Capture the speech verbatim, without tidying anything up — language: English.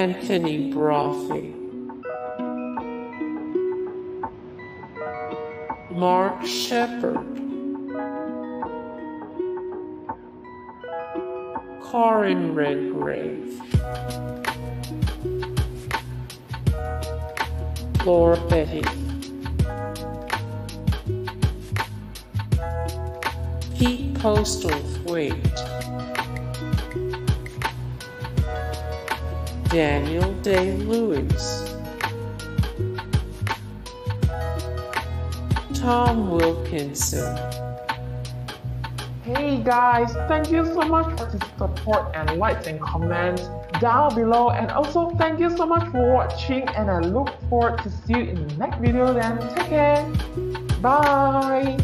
Anthony Brothy, Mark Shepard, Corin Redgrave, Laura Betty, Pete Postlethwaite, Daniel Day-Lewis, Tom Wilkinson. Hey guys, thank you so much for the support and likes and comments down below, and also thank you so much for watching, and I look forward to see you in the next video. Then take care, bye.